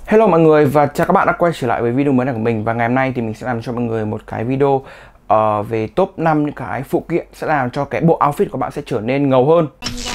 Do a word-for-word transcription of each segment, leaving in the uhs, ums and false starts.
Hello mọi người và chào các bạn đã quay trở lại với video mới này của mình. Và ngày hôm nay thì mình sẽ làm cho mọi người một cái video uh, về top năm những cái phụ kiện sẽ làm cho cái bộ outfit của bạn sẽ trở nên ngầu hơn.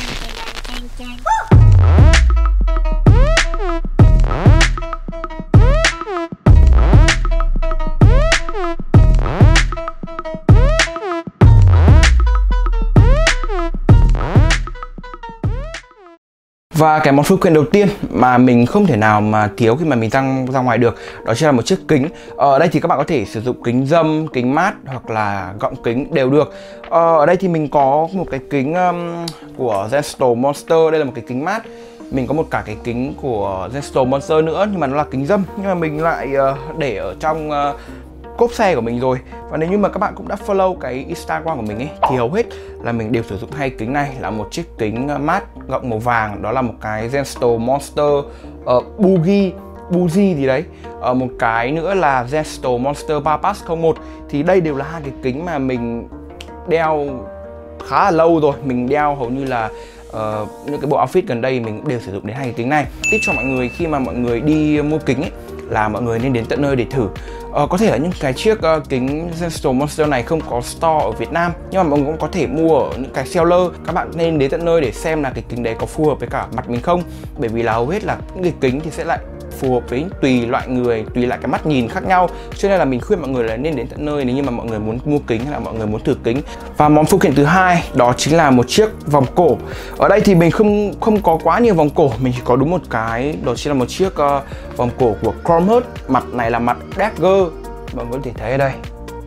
Và cái món phụ kiện đầu tiên mà mình không thể nào mà thiếu khi mà mình ra, ra ngoài được, đó chính là một chiếc kính. Ở đây thì các bạn có thể sử dụng kính râm, kính mát hoặc là gọng kính đều được. Ở đây thì mình có một cái kính um, của Gentle Monster, đây là một cái kính mát. Mình có một cả cái kính của Gentle Monster nữa nhưng mà nó là kính râm, nhưng mà mình lại uh, để ở trong uh, cốp xe của mình rồi. Và nếu như mà các bạn cũng đã follow cái Instagram của mình ấy thì hầu hết là mình đều sử dụng hai kính này, là một chiếc kính mát gọng màu vàng, đó là một cái Gentle Monster uh, Boogie Boogie gì đấy, uh, một cái nữa là Gentle Monster Bypass không một. Thì đây đều là hai cái kính mà mình đeo khá là lâu rồi, mình đeo hầu như là uh, những cái bộ outfit gần đây mình đều sử dụng đến hai cái kính này. Tiếp cho mọi người khi mà mọi người đi mua kính ấy, là mọi người nên đến tận nơi để thử. Ờ, có thể là những cái chiếc uh, kính Gentle Monster này không có store ở Việt Nam, nhưng mà mọi người cũng có thể mua ở những cái seller. Các bạn nên đến tận nơi để xem là cái kính đấy có phù hợp với cả mặt mình không, bởi vì là hầu hết là những cái kính thì sẽ lại phù hợp với tùy loại người, tùy lại cái mắt nhìn khác nhau. Cho nên là mình khuyên mọi người là nên đến tận nơi nếu như mà mọi người muốn mua kính hay là mọi người muốn thử kính. Và món phụ kiện thứ hai đó chính là một chiếc vòng cổ. Ở đây thì mình không không có quá nhiều vòng cổ, mình chỉ có đúng một cái, đó chính là một chiếc uh, vòng cổ của Cromhurst. Mặt này là mặt Dagger, mọi người có thể thấy ở đây.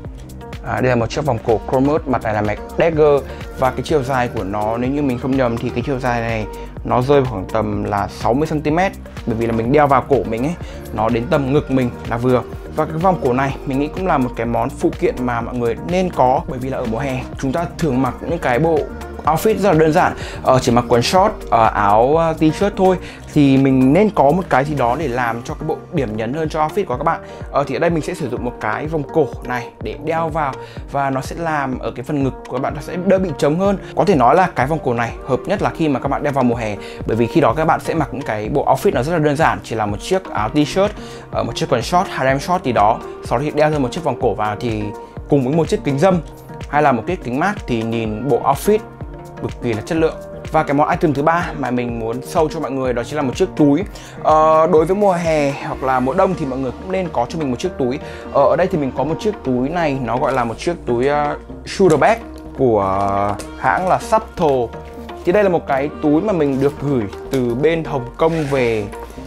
À, đây là một chiếc vòng cổ Cromhurst, mặt này là mặt Dagger. Và cái chiều dài của nó, nếu như mình không nhầm thì cái chiều dài này nó rơi vào khoảng tầm là sáu mươi xăng ti mét. Bởi vì là mình đeo vào cổ mình ấy, nó đến tầm ngực mình là vừa. Và cái vòng cổ này mình nghĩ cũng là một cái món phụ kiện mà mọi người nên có. Bởi vì là ở mùa hè chúng ta thường mặc những cái bộ outfit rất là đơn giản, ờ, chỉ mặc quần short, ờ, áo uh, t-shirt thôi, thì mình nên có một cái gì đó để làm cho cái bộ điểm nhấn hơn cho outfit của các bạn. Ờ, thì ở đây mình sẽ sử dụng một cái vòng cổ này để đeo vào, và nó sẽ làm ở cái phần ngực của các bạn nó sẽ đỡ bị trống hơn. Có thể nói là cái vòng cổ này hợp nhất là khi mà các bạn đeo vào mùa hè, bởi vì khi đó các bạn sẽ mặc những cái bộ outfit nó rất là đơn giản, chỉ là một chiếc áo t-shirt, uh, một chiếc quần short, harem short gì đó, sau đó thì đeo thêm một chiếc vòng cổ vào, thì cùng với một chiếc kính râm hay là một chiếc kính mát thì nhìn bộ outfit cực kỳ là chất lượng. Và cái món item thứ ba mà mình muốn show cho mọi người đó chính là một chiếc túi. Ờ, đối với mùa hè hoặc là mùa đông thì mọi người cũng nên có cho mình một chiếc túi. Ờ, ở đây thì mình có một chiếc túi này, nó gọi là một chiếc túi uh, shoulder bag của hãng là Subtle. Thì đây là một cái túi mà mình được gửi từ bên Hồng Kông về,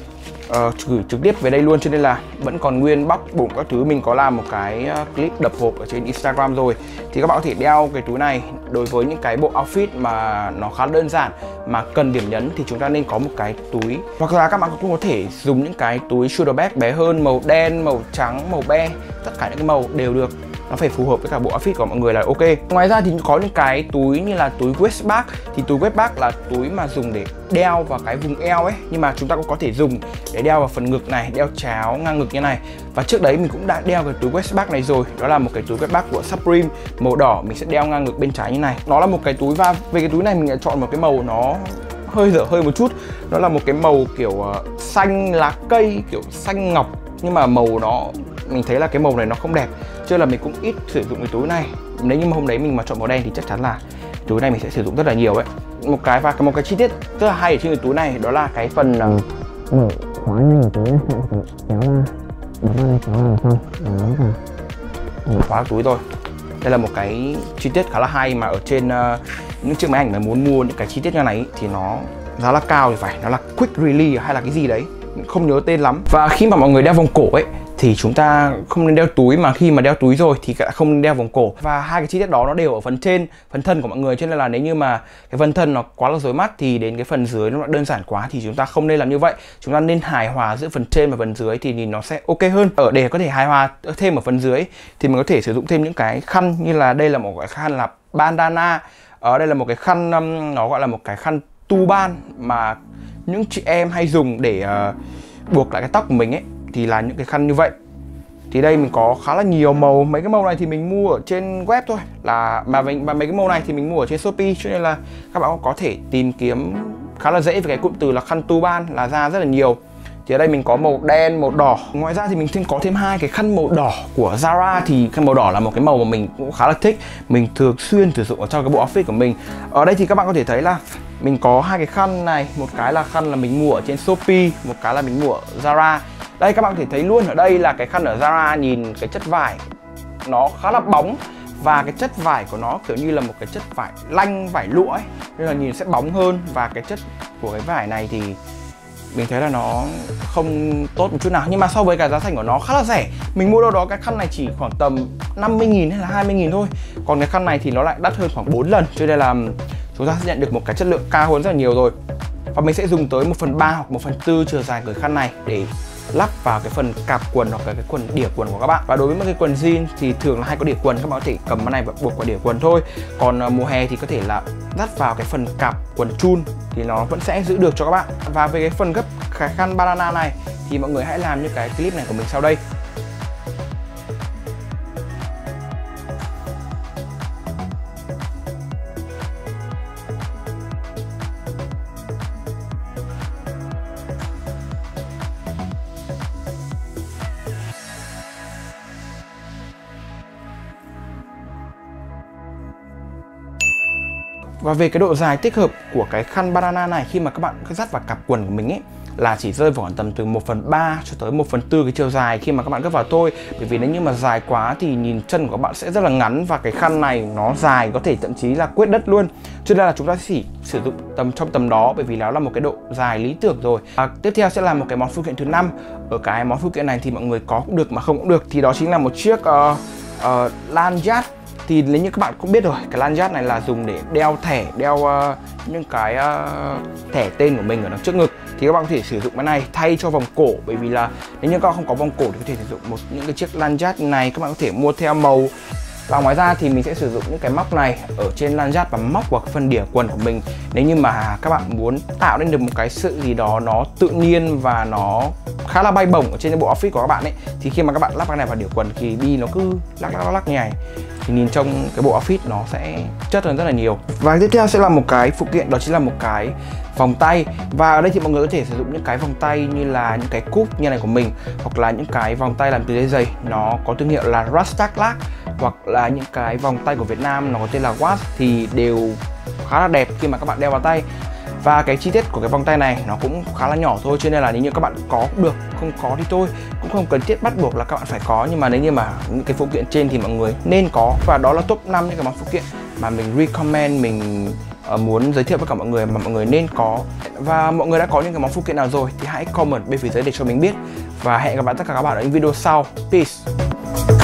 Uh, gửi trực tiếp về đây luôn, cho nên là vẫn còn nguyên bóc bụng các thứ. Mình có làm một cái uh, clip đập hộp ở trên Instagram rồi, thì các bạn có thể đeo cái túi này đối với những cái bộ outfit mà nó khá đơn giản mà cần điểm nhấn, thì chúng ta nên có một cái túi. Hoặc là các bạn cũng có thể dùng những cái túi shoulder bag bé hơn, màu đen, màu trắng, màu be, tất cả những cái màu đều được, nó phải phù hợp với cả bộ outfit của mọi người là ok. Ngoài ra thì có những cái túi như là túi waist bag. Thì túi waist bag là túi mà dùng để đeo vào cái vùng eo ấy, nhưng mà chúng ta cũng có thể dùng để đeo vào phần ngực này, đeo chéo ngang ngực như này. Và trước đấy mình cũng đã đeo cái túi waist bag này rồi, đó là một cái túi waist bag của Supreme màu đỏ, mình sẽ đeo ngang ngực bên trái như này. Nó là một cái túi, và về cái túi này mình đã chọn một cái màu nó hơi dở hơi một chút, đó là một cái màu kiểu uh, xanh lá cây, kiểu xanh ngọc, nhưng mà màu nó, mình thấy là cái màu này nó không đẹp, cho nên là mình cũng ít sử dụng cái túi này. Nếu như mà hôm đấy mình mà chọn màu đen thì chắc chắn là túi này mình sẽ sử dụng rất là nhiều ấy. Một cái và một cái chi tiết rất là hay ở trên cái túi này, đó là cái phần mở khóa này của túi kéo ra, bấm vào đây kéo ra xong đó, mở khóa túi rồi. Đây là một cái chi tiết khá là hay mà ở trên uh, những chiếc máy ảnh mà muốn mua những cái chi tiết như này ý, thì nó giá là cao thì phải, nó là quick release hay là cái gì đấy, không nhớ tên lắm. Và khi mà mọi người đeo vòng cổ ấy thì chúng ta không nên đeo túi, mà khi mà đeo túi rồi thì không nên đeo vòng cổ. Và hai cái chi tiết đó nó đều ở phần trên, phần thân của mọi người, cho nên là nếu như mà cái phần thân nó quá là rối mắt thì đến cái phần dưới nó đơn giản quá, thì chúng ta không nên làm như vậy. Chúng ta nên hài hòa giữa phần trên và phần dưới thì nhìn nó sẽ ok hơn. Ở để có thể hài hòa thêm ở phần dưới thì mình có thể sử dụng thêm những cái khăn, như là đây là một cái khăn là bandana. Ở đây là một cái khăn um, nó gọi là một cái khăn tu ban mà những chị em hay dùng để uh, buộc lại cái tóc của mình ấy, thì là những cái khăn như vậy. Thì đây mình có khá là nhiều màu, mấy cái màu này thì mình mua ở trên web thôi, là mà mình và mấy cái màu này thì mình mua ở trên Shopee, cho nên là các bạn có thể tìm kiếm khá là dễ với cái cụm từ là khăn tu ban là ra rất là nhiều. Thì ở đây mình có màu đen, màu đỏ. Ngoài ra thì mình thêm có thêm hai cái khăn màu đỏ của Zara. Thì khăn màu đỏ là một cái màu mà mình cũng khá là thích, mình thường xuyên sử dụng ở trong cái bộ outfit của mình. Ở đây thì các bạn có thể thấy là mình có hai cái khăn này, một cái là khăn là mình mua ở trên Shopee, một cái là mình mua ở Zara. Đây các bạn có thể thấy luôn, ở đây là cái khăn ở Zara, nhìn cái chất vải nó khá là bóng và cái chất vải của nó kiểu như là một cái chất vải lanh, vải lụa ấy, nên là nhìn sẽ bóng hơn. Và cái chất của cái vải này thì mình thấy là nó không tốt một chút nào, nhưng mà so với cả giá thành của nó khá là rẻ. Mình mua đâu đó cái khăn này chỉ khoảng tầm năm mươi nghìn hay là hai mươi nghìn thôi, còn cái khăn này thì nó lại đắt hơn khoảng bốn lần, cho nên là chúng ta sẽ nhận được một cái chất lượng cao hơn rất là nhiều rồi. Và mình sẽ dùng tới một phần ba hoặc một phần tư chiều dài của khăn này để lắp vào cái phần cạp quần hoặc là cái quần đỉa quần của các bạn. Và đối với một cái quần jean thì thường là hay có đỉa quần, các bạn có thể cầm cái này và buộc vào đỉa quần thôi. Còn uh, mùa hè thì có thể là dắt vào cái phần cạp quần chun thì nó vẫn sẽ giữ được cho các bạn. Và về cái phần gấp cái khăn banana này thì mọi người hãy làm như cái clip này của mình sau đây. Và về cái độ dài tích hợp của cái khăn banana này khi mà các bạn dắt vào cặp quần của mình ấy là chỉ rơi vào khoảng tầm từ một phần ba cho tới một phần tư cái chiều dài khi mà các bạn gấp vào thôi. Bởi vì nếu như mà dài quá thì nhìn chân của các bạn sẽ rất là ngắn và cái khăn này nó dài có thể thậm chí là quét đất luôn. Cho nên là chúng ta chỉ sử dụng tầm trong tầm đó, bởi vì nó là một cái độ dài lý tưởng rồi. À, tiếp theo sẽ là một cái món phụ kiện thứ năm. Ở cái món phụ kiện này thì mọi người có cũng được mà không cũng được, thì đó chính là một chiếc uh, uh, lanyard. Thì nếu như các bạn cũng biết rồi, cái lanyard này là dùng để đeo thẻ, đeo uh, những cái uh, thẻ tên của mình ở đằng trước ngực. Thì các bạn có thể sử dụng cái này thay cho vòng cổ, bởi vì là nếu như các bạn không có vòng cổ thì có thể sử dụng một những cái chiếc lanyard này, các bạn có thể mua theo màu. Và ngoài ra thì mình sẽ sử dụng những cái móc này ở trên lanyard và móc vào phần đỉa quần của mình. Nếu như mà các bạn muốn tạo nên được một cái sự gì đó nó tự nhiên và nó khá là bay bổng ở trên cái bộ outfit của các bạn ấy, thì khi mà các bạn lắp cái này vào đỉa quần thì đi nó cứ lắc lắc lắc như này, thì nhìn trong cái bộ outfit nó sẽ chất hơn rất là nhiều. Và tiếp theo sẽ là một cái phụ kiện, đó chính là một cái vòng tay. Và ở đây thì mọi người có thể sử dụng những cái vòng tay như là những cái cúp như này của mình, hoặc là những cái vòng tay làm từ dây giày, nó có thương hiệu là Rastaklack, hoặc là những cái vòng tay của Việt Nam nó có tên là Watch, thì đều khá là đẹp khi mà các bạn đeo vào tay. Và cái chi tiết của cái vòng tay này nó cũng khá là nhỏ thôi, cho nên là nếu như các bạn có cũng được, không có thì thôi, cũng không cần thiết bắt buộc là các bạn phải có. Nhưng mà nếu như mà những cái phụ kiện trên thì mọi người nên có. Và đó là top năm những cái món phụ kiện mà mình recommend, mình uh, muốn giới thiệu với cả mọi người mà mọi người nên có. Và mọi người đã có những cái món phụ kiện nào rồi thì hãy comment bên phía dưới để cho mình biết. Và hẹn gặp lại tất cả các bạn ở những video sau. Peace.